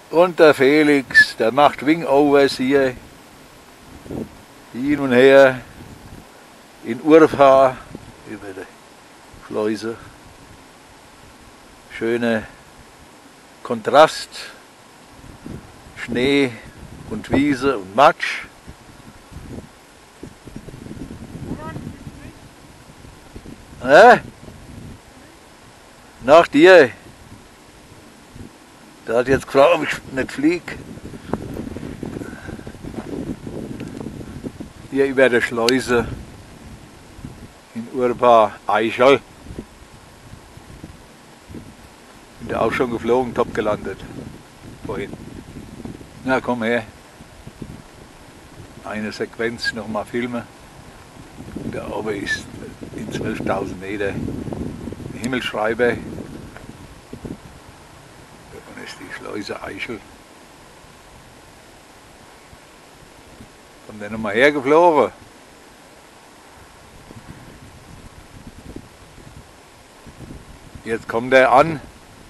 Und der Felix, der macht Wingovers hier, hin und her, in Urfahr, über die Schleuse. Schöner Kontrast, Schnee und Wiese und Matsch. Nach dir. Der hat jetzt gefragt, ob ich nicht fliege. Hier über der Schleuse in Urba-Eichel. Bin da auch schon geflogen, top gelandet. Vorhin. Na komm her. Eine Sequenz nochmal filmen. Da oben ist in 12.000 Meter Himmelschreiber. Davon ist die Schleuse Eichel. Kommt der nochmal hergeflogen. Jetzt kommt er an.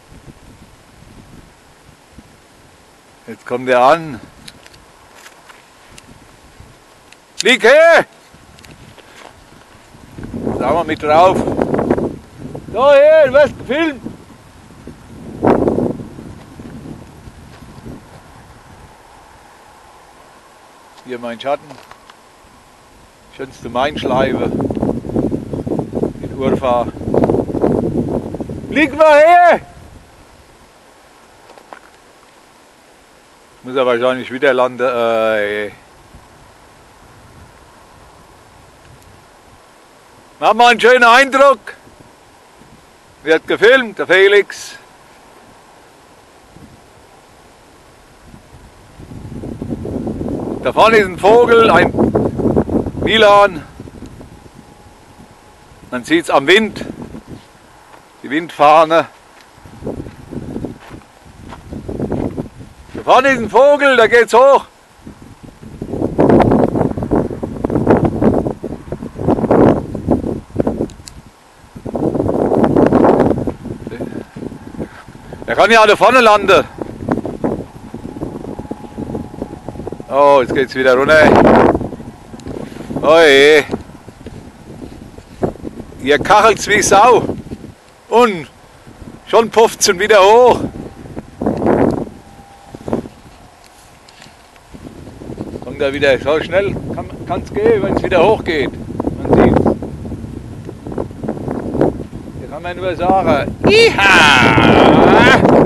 Jetzt kommt er an. Flieg her! Sagen wir mit drauf. Da her, du wirst gefilmt. Hier mein Schatten. Schönste Mainschleife. In Urfahr. Flieg mal her! Muss er wahrscheinlich wieder landen. Mach mal einen schönen Eindruck. Wird gefilmt, der Felix. Da vorne ist ein Vogel, ein Milan. Man sieht es am Wind, die Windfahne. Da vorne ist ein Vogel, da geht's hoch. Der kann ja da vorne landen. Oh, jetzt geht's wieder runter. Oh je. Ihr kachelt's wie Sau. Und schon pufft's schon wieder hoch. Kommt er wieder so schnell, kann's gehen, wenn es wieder hoch geht. Man sieht's. Hier kann man nur sagen, Iha!